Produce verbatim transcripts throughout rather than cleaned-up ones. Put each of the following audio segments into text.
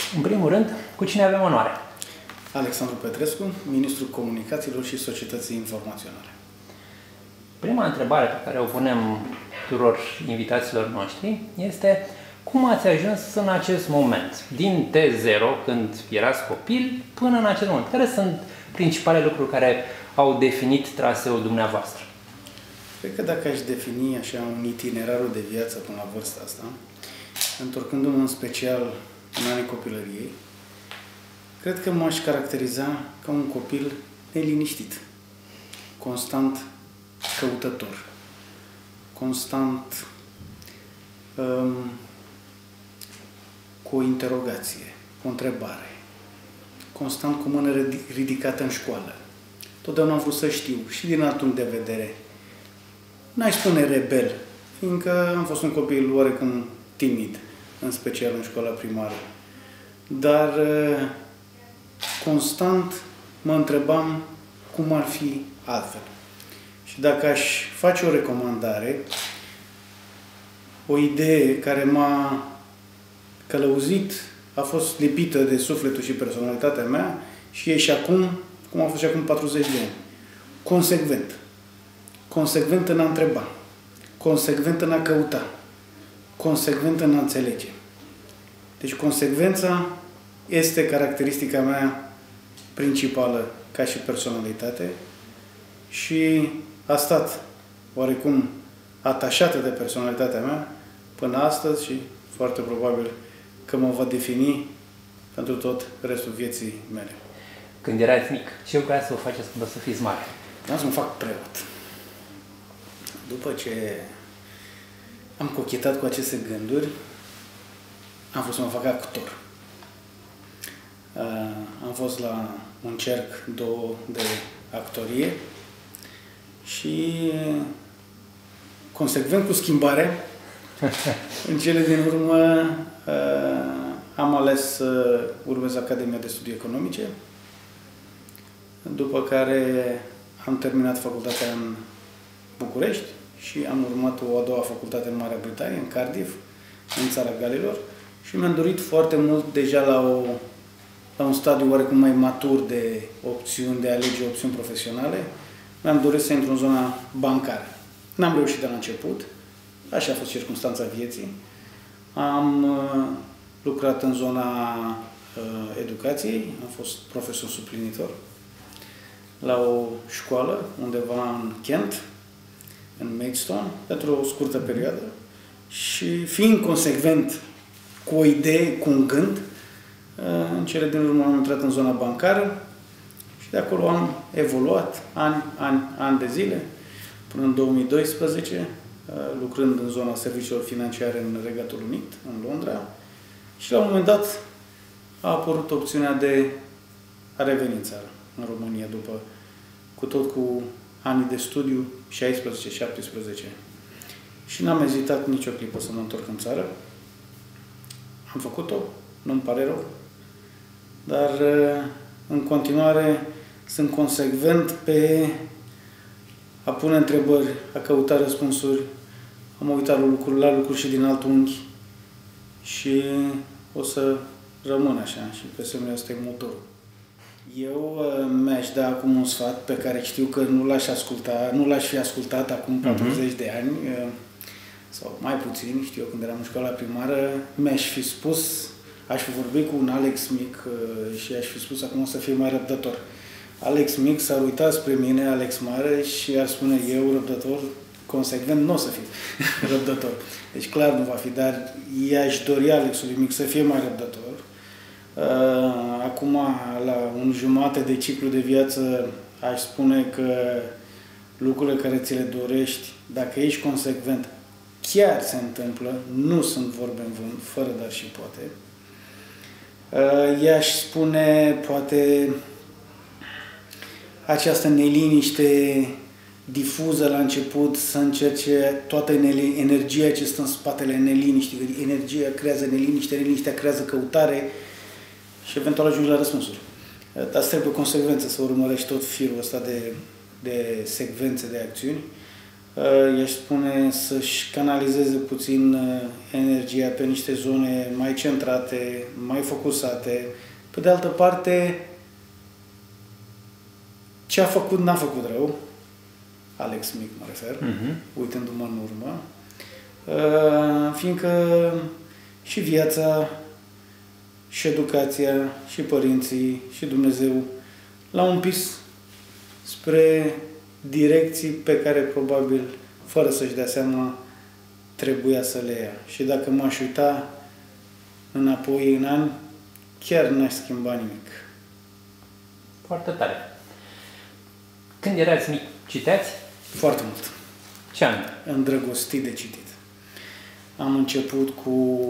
În primul rând, cu cine avem onoare? Alexandru Petrescu, Ministrul Comunicațiilor și Societății Informaționale. Prima întrebare pe care o punem tuturor invitaților noștri este: cum ați ajuns în acest moment, din T zero, când erați copil, până în acest moment? Care sunt principalele lucruri care au definit traseul dumneavoastră? Cred că dacă aș defini așa un itinerarul de viață până la vârsta asta, întorcându-mă în special în anii copilăriei, cred că m-aș caracteriza ca un copil neliniștit, constant căutător, constant um, cu o interogație, o întrebare, constant cu mână ridicată în școală. Totdeauna am vrut să știu și din alt punct de vedere. N-aș spune rebel, fiindcă am fost un copil oarecum timid, în special în școala primară. Dar constant mă întrebam cum ar fi altfel. Și dacă aș face o recomandare, o idee care m-a călăuzit, a fost lipită de sufletul și personalitatea mea și e și acum, cum a fost și acum patruzeci de ani. Consecvent. Consecvent în a întreba. Consecvent în a căuta. Consecvent în a înțelege. Deci consecvența este caracteristica mea principală ca și personalitate și a stat oarecum atașată de personalitatea mea până astăzi și foarte probabil că mă va defini pentru tot restul vieții mele. Când erați mic, ce vreau să o faceți când o să fiți mare? Vreau să mă fac preot. După ce am cochetat cu aceste gânduri, am fost să mă fac actor. Am fost la un cerc două de actorie și, consecvent cu schimbarea, în cele din urmă am ales să urmez Academia de Studii Economice, după care am terminat facultatea în București și am urmat o a doua facultate în Marea Britanie, în Cardiff, în Țara Galilor, și mi-am dorit foarte mult, deja la, o, la un stadiu oarecum mai matur de opțiuni, de a alege opțiuni profesionale, mi-am dorit să intru în zona bancară. N-am reușit de la început, așa a fost circunstanța vieții. Am uh, lucrat în zona uh, educației, am fost profesor suplinitor la o școală undeva în Kent, în Maidstone, pentru o scurtă perioadă și fiind consecvent cu o idee, cu un gând, în cele din urmă am intrat în zona bancară și de acolo am evoluat ani, ani, ani de zile, până în două mii doisprezece, lucrând în zona serviciilor financiare în Regatul Unit, în Londra, și la un moment dat a apărut opțiunea de a reveni în țară, în România, după, cu tot cu anii de studiu, șaisprezece șaptesprezece. Și n-am ezitat nicio clipă să mă întorc în țară. Am făcut-o, nu-mi pare rău, dar în continuare sunt consecvent pe a pune întrebări, a căuta răspunsuri, am uitat la lucruri, la lucruri și din alt unghi și o să rămân așa și pe semnul ăsta e motorul. Eu uh, mi-aș da acum un sfat pe care știu că nu l-aș asculta, nu l-aș fi ascultat acum patruzeci de ani, uh, sau mai puțin, știu eu, când eram în școala primară, mi-aș fi spus, aș fi vorbit cu un Alex mic uh, și aș fi spus acum să fie mai răbdător. Alex mic s-ar uita spre mine, Alex mare, și ar spune: eu răbdător, consecvent, nu o să fiu răbdător. Deci clar nu va fi, dar i-aș dori Alexului mic să fie mai răbdător. Acum, la un jumate de ciclu de viață, aș spune că lucrurile care ți le dorești, dacă ești consecvent, chiar se întâmplă, nu sunt vorbe în vânt, fără dar și poate. I-aș spune, poate, această neliniște difuză la început, să încerce toată energia ce stă în spatele neliniștii. Energia creează neliniște, neliniștea creează căutare și eventual ajungi la răspunsuri. Dar trebuie consecvență să urmărești tot firul ăsta de, de secvențe de acțiuni. i-aș spune să-și canalizeze puțin energia pe niște zone mai centrate, mai focusate. Pe de altă parte, ce a făcut n-a făcut rău, Alex Mic mă refer, uh-huh. uitându-mă în urmă, fiindcă și viața, și educația, și părinții, și Dumnezeu l-au împins spre direcții pe care probabil, fără să-și dea seama, trebuia să le ia. Și dacă m-aș uita înapoi în ani, chiar n-aș schimba nimic. Foarte tare. Când erați mic, citeați? Foarte mult. Ce anume? Îndrăgostit de citit. Am început cu...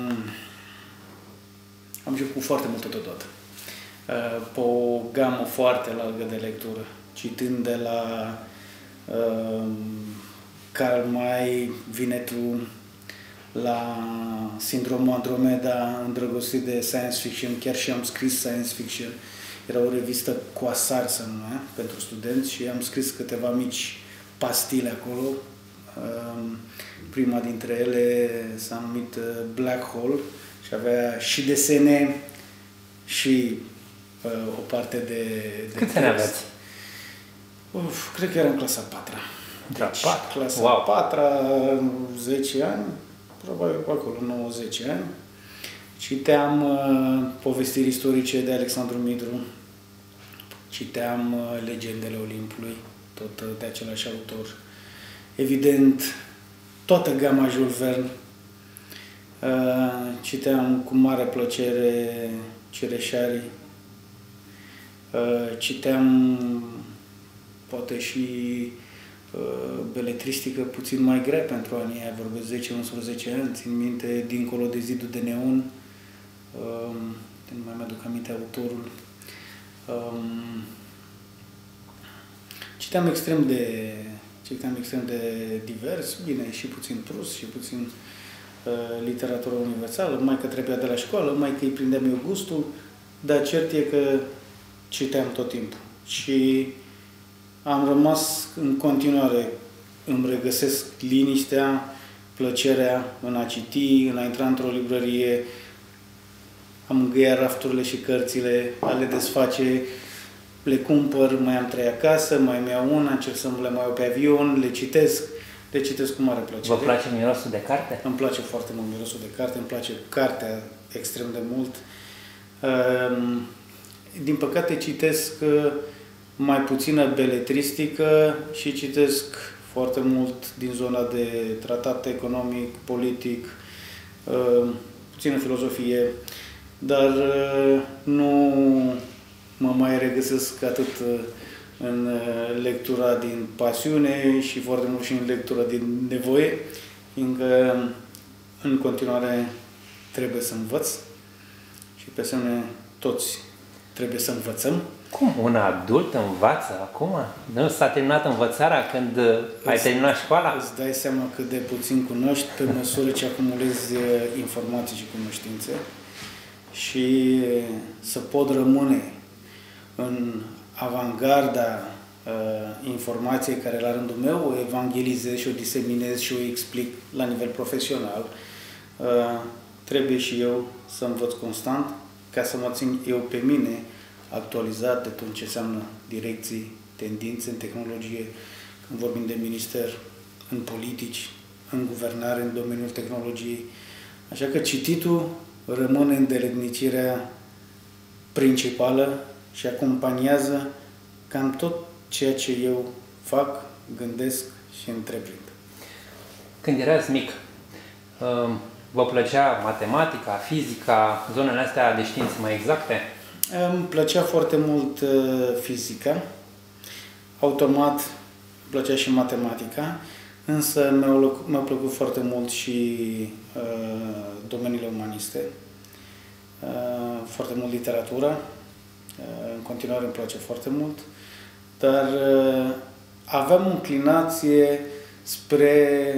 Am început cu foarte multe totodată. Pe o gamă foarte largă de lectură. Citând de la uh, Carl May, Winnetou, la Sindromul Andromeda, îndrăgostit de science fiction, chiar și am scris science fiction. Era o revistă Coasar, se numea, pentru studenți, și am scris câteva mici pastile acolo. Prima dintre ele s-a numit Black Hole și avea și desene și o parte de, de Câți ani aveți? Uf, cred că era în clasa a patra. Deci, clasa wow. a patra, zece ani, probabil acolo, nouă zece ani. Citeam uh, povestiri istorice de Alexandru Midru, citeam uh, Legendele Olimpului, tot uh, de același autor. Evident, toată gama Jules Verne. Uh, citeam cu mare plăcere Cireșarii. Uh, citeam poate și uh, beletristică puțin mai grea pentru anii aia, vorbesc zece unsprezece ani, țin minte Dincolo de zidul de neon. Um, nu mai mi-aduc aminte autorul. Um, citeam extrem de citeam extrem de divers, bine, și puțin Proust, și puțin uh, literatură universală, mai că trebuia de la școală, mai că îi prindeam eu gustul, dar cert e că citeam tot timpul. Și am rămas în continuare, îmi regăsesc liniștea, plăcerea în a citi, în a intra într-o librărie, am îngăiat rafturile și cărțile, a le desface, le cumpăr, mai am trei acasă, mai îmi iau una, încerc să le mai iau pe avion, le citesc, le citesc cu mare plăcere. Vă place mirosul de carte? Îmi place foarte mult mirosul de carte, îmi place cartea extrem de mult. Din păcate citesc mai puțină beletristică și citesc foarte mult din zona de tratat economic, politic, puțină filozofie, dar nu mă mai regăsesc atât în lectura din pasiune și foarte mult și în lectura din nevoie, fiindcă în continuare trebuie să învăț și pe semne toți trebuie să învățăm. Cum? Un adult învață acum? Nu s-a terminat învățarea când ai terminat școala? Îți dai seama cât de puțin cunoști pe măsură ce acumulezi informații și cunoștințe și să pot rămâne în avangarda uh, informației care la rândul meu o evangelizez și o diseminez și o explic la nivel profesional. Uh, trebuie și eu să învăț constant ca să mă țin eu pe mine actualizat de tot ce înseamnă direcții, tendințe în tehnologie, când vorbim de minister, în politici, în guvernare, în domeniul tehnologiei. Așa că cititul rămâne îndeletnicirea principală și acompaniază cam tot ceea ce eu fac, gândesc și întreprind. Când erați mic, vă plăcea matematica, fizica, zonele astea de științe mai exacte? Îmi plăcea foarte mult fizica, automat îmi plăcea și matematica, însă mi-a plăcut foarte mult și uh, domeniile umaniste, uh, foarte mult literatura, uh, în continuare îmi place foarte mult, dar uh, aveam o inclinație spre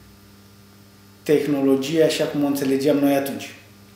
tehnologie așa cum o înțelegeam noi atunci.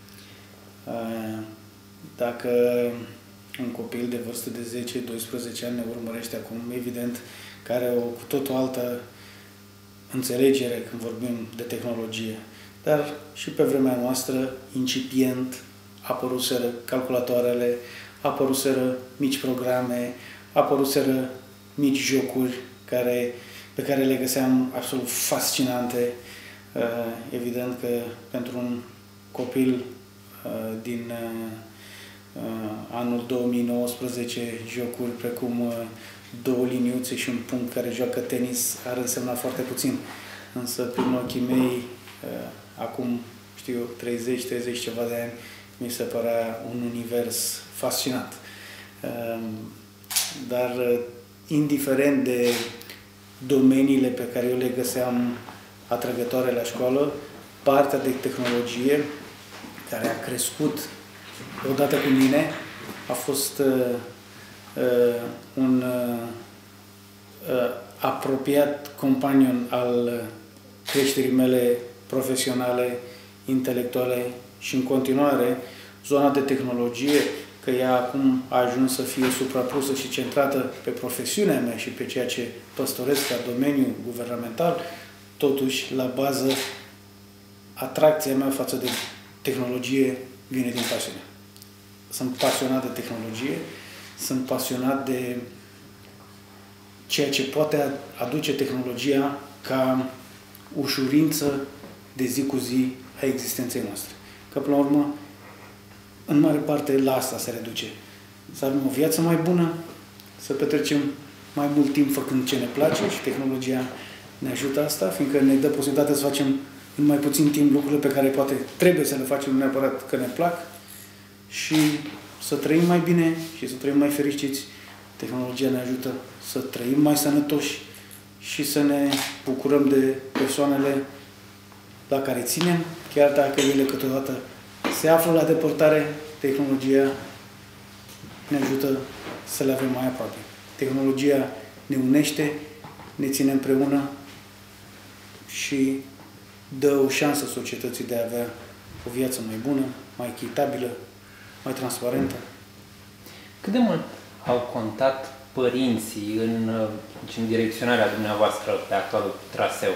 Uh, Dacă un copil de vârstă de zece doisprezece ani ne urmărește acum, evident, că are o cu tot o altă înțelegere când vorbim de tehnologie, dar și pe vremea noastră, incipient, apăruseră calculatoarele, apăruseră mici programe, apăruseră mici jocuri care, pe care le găseam absolut fascinante. Evident că pentru un copil din anul două mii nouăsprezece, jocuri precum două liniuțe și un punct care joacă tenis ar însemna foarte puțin. Însă, prin ochii mei, acum, știu, treizeci, treizeci ceva de ani, mi se părea un univers fascinant. Dar, indiferent de domeniile pe care eu le găseam atrăgătoare la școală, partea de tehnologie care a crescut odată cu mine a fost uh, uh, un uh, uh, apropiat companion al creșterii mele profesionale, intelectuale și în continuare zona de tehnologie, că ea acum a ajuns să fie suprapusă și centrată pe profesiunea mea și pe ceea ce păstoresc ca domeniu guvernamental, totuși, la bază, atracția mea față de tehnologie vine din pasiune. Sunt pasionat de tehnologie, sunt pasionat de ceea ce poate aduce tehnologia ca ușurință de zi cu zi a existenței noastre. Că, până la urmă, în mare parte la asta se reduce. Să avem o viață mai bună, să petrecem mai mult timp făcând ce ne place și tehnologia ne ajută asta, fiindcă ne dă posibilitatea să facem în mai puțin timp lucrurile pe care poate trebuie să le facem neapărat că ne plac și să trăim mai bine și să trăim mai fericiți. Tehnologia ne ajută să trăim mai sănătoși și să ne bucurăm de persoanele la care ținem, chiar dacă ele câteodată se află la depărtare, tehnologia ne ajută să le avem mai aproape. Tehnologia ne unește, ne ține împreună și dă o șansă societății de a avea o viață mai bună, mai echitabilă, mai transparentă. Cât de mult au contat părinții în, în direcționarea dumneavoastră pe actualul traseu?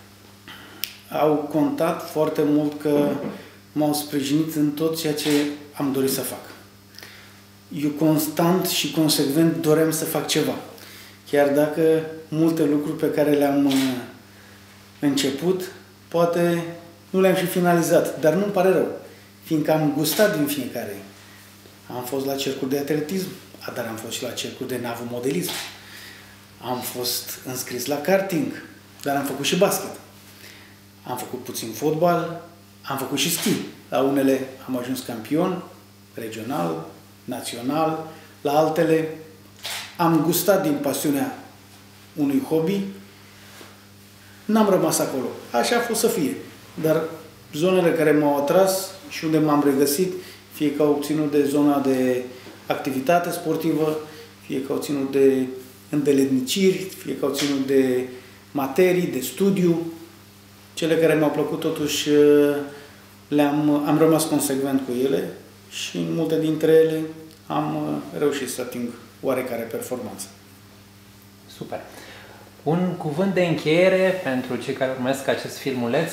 Au contat foarte mult că m-au sprijinit în tot ceea ce am dorit să fac. Eu constant și consecvent doream să fac ceva. Chiar dacă multe lucruri pe care le-am început, poate nu le-am și finalizat, dar nu-mi pare rău, fiindcă am gustat din fiecare. Am fost la cercuri de atletism, dar am fost și la cercuri de navomodelism. Am fost înscris la karting, dar am făcut și basket. Am făcut puțin fotbal, am făcut și schi. La unele am ajuns campion, regional, național, la altele am gustat din pasiunea unui hobby. N-am rămas acolo. Așa a fost să fie. Dar zonele care m-au atras și unde m-am regăsit, fie că au ținut de zona de activitate sportivă, fie că au ținut de îndeletniciri, fie că au ținut de materii, de studiu, cele care mi-au plăcut totuși le-am am rămas consecvent cu ele și în multe dintre ele am reușit să ating oarecare performanță. Super! Un cuvânt de încheiere pentru cei care urmăresc acest filmuleț?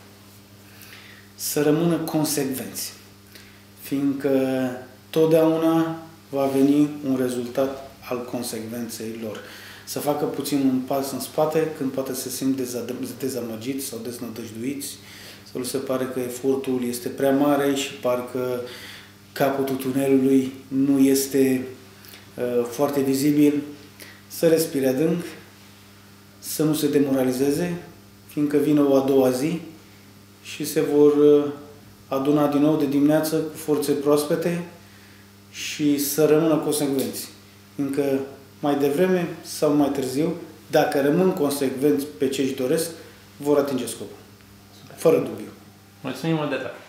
Să rămână consecvenți, fiindcă totdeauna va veni un rezultat al consecvenței lor. Să facă puțin un pas în spate când poate se simt dezamăgiți sau deznădăjduiți, sau se pare că efortul este prea mare și parcă capătul tunelului nu este uh, foarte vizibil, să respire adânc, să nu se demoralizeze, fiindcă vine o a doua zi și se vor uh, aduna din nou de dimineață cu forțe proaspete și să rămână consecvenți, fiindcă mai devreme sau mai târziu, dacă rămân consecvenți pe ce își doresc, vor atinge scopul. Fără dubiu. Mulțumim mult de tot!